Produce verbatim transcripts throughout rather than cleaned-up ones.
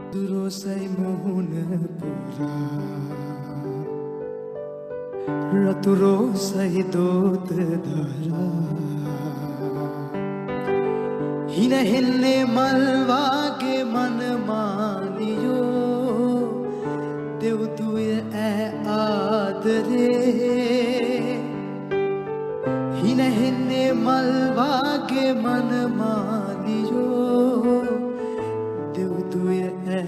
දුරෝසයි මොහුන පුරා රතුරෝසයි දෝත දරා හිනහෙන්නේ මල්වාගේ මනමාලියෝ දෙව්දුය ඈ ආදරේ හිනහෙන්නේ මල්වාගේ මනමාලියෝ දෙව්දුය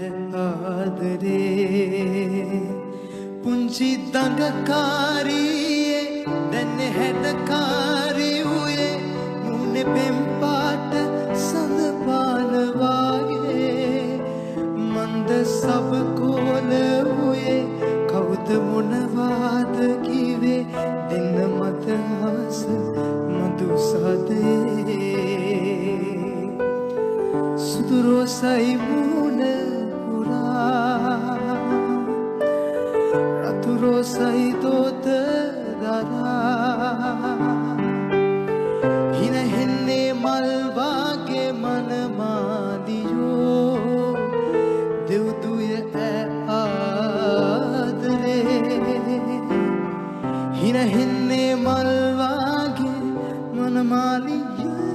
ආදරේ පුංචි දඟකාරියේ දැන් හැඩකාරී වූයේ මුනේ පෙම් පාට සඳ පාන වාගේ මන්ද සබකෝල වූයේ කවුද මොනවාද කිවේ දෙන්න මත ආස මధు සදේ සුදුරෝසයි මුන පුරා රතුරෝසයි දෝත දරා හිනහෙන්නේ මල්වාගේ මනමාලියෝ දෙව්දුය ඈ ආදරේ හිනහෙන්නේ මල්වාගේ මනමාලියෝ